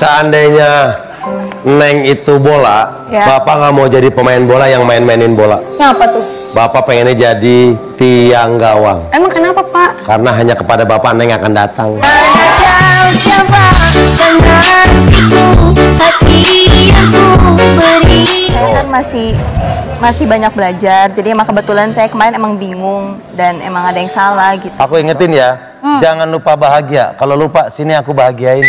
seandainya Neng itu bola, ya. Bapak nggak mau jadi pemain bola yang main-mainin bola. Kenapa tuh? Bapak pengennya jadi tiang gawang. Emang kenapa, Pak? Karena hanya kepada Bapak Neng akan datang. Saya kan masih banyak belajar, jadi emang kebetulan saya kemarin emang bingung dan emang ada yang salah gitu. Aku ingetin ya, jangan lupa bahagia. Kalau lupa, sini aku bahagiain.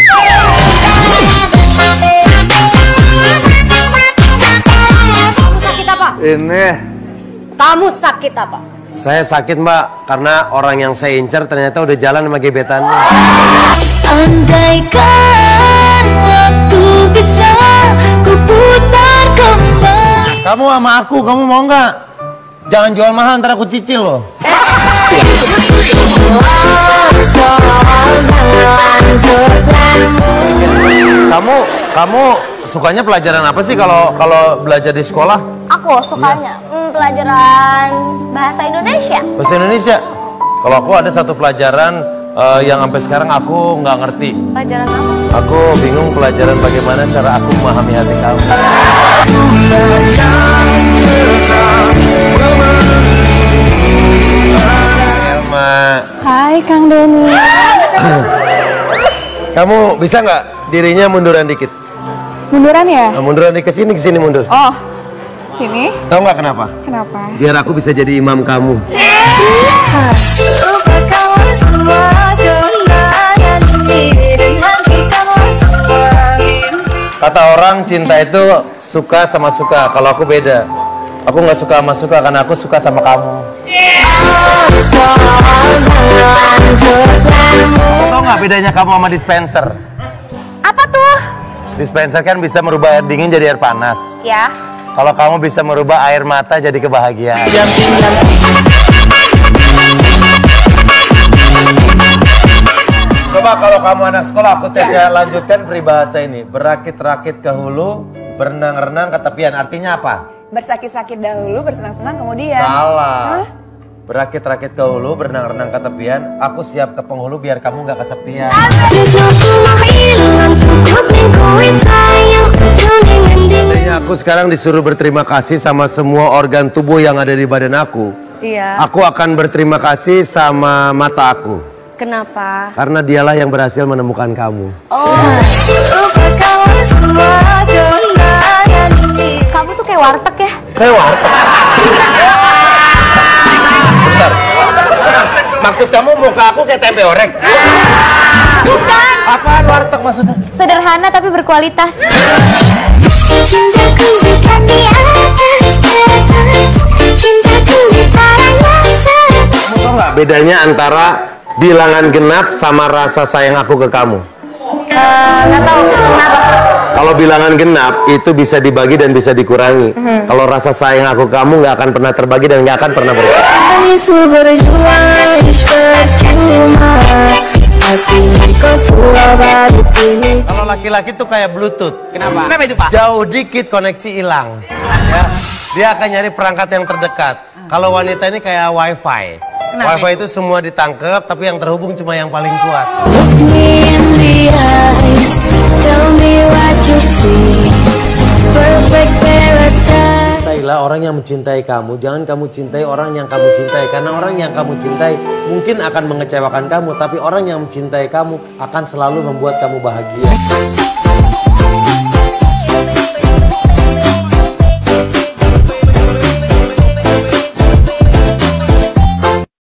Kamu sakit apa? Ini. Kamu sakit apa? Saya sakit, Mbak, karena orang yang saya incar ternyata udah jalan sama gebetannya. Andaikan waktu bisa kuputar kembali. Kamu sama aku, kamu mau nggak? Jangan jual mahal, ntar aku cicil loh. Kamu sukanya pelajaran apa sih kalau belajar di sekolah? Aku sukanya pelajaran bahasa Indonesia. Bahasa Indonesia. Kalau aku ada satu pelajaran yang sampai sekarang aku nggak ngerti. Pelajaran apa? Aku bingung pelajaran bagaimana cara aku memahami hati kamu. Elma. Hai Kang Doni. Kamu bisa nggak dirinya munduran dikit? Munduran ya? Nah, munduran dikit, kesini mundur. Oh, sini? Tahu nggak kenapa? Kenapa? Biar aku bisa jadi imam kamu. Kata orang cinta itu suka sama suka. Kalau aku beda. Aku nggak suka sama suka karena aku suka sama kamu. Tahu nggak bedanya kamu sama dispenser? Apa tuh? Dispenser kan bisa merubah air dingin jadi air panas. Ya. Kalau kamu bisa merubah air mata jadi kebahagiaan. Coba kalau kamu anak sekolah, aku tes ya, lanjutkan peribahasa ini. Berakit-rakit ke hulu, berenang-renang ke tepian. Artinya apa? Bersakit-sakit dahulu, bersenang-senang kemudian. Salah. Hah? Berakit-rakit ke hulu, berenang-renang ke tepian. Aku siap ke penghulu biar kamu nggak kesepian. Sebenarnya aku sekarang disuruh berterima kasih sama semua organ tubuh yang ada di badan aku. Iya. Aku akan berterima kasih sama mata aku. Kenapa? Karena dialah yang berhasil menemukan kamu. Oh. Kamu tuh kayak warteg ya? Kayak warteg? Sebentar. Maksud kamu muka aku kayak tempe orek? Bukan. Apaan warteg maksudnya? Sederhana tapi berkualitas. Cintaku bukan di atas kertas, cintaku di parangasa. Kamu tau nggak bedanya antara bilangan genap sama rasa sayang aku ke kamu? Nggak tahu kenapa. Kalau bilangan genap itu bisa dibagi dan bisa dikurangi. Kalau rasa sayang aku ke kamu nggak akan pernah terbagi dan nggak akan pernah berkurang. Kalau laki-laki tuh kayak Bluetooth. Kenapa? Kenapa itu, Pak? Jauh dikit koneksi hilang. Ya. Dia akan nyari perangkat yang terdekat. Kalau wanita ini kayak wifi. Wifi itu semua ditangkap, tapi yang terhubung cuma yang paling kuat. Cintailah orang yang mencintai kamu. Jangan kamu cintai orang yang kamu cintai. Karena orang yang kamu cintai mungkin akan mengecewakan kamu. Tapi orang yang mencintai kamu akan selalu membuat kamu bahagia.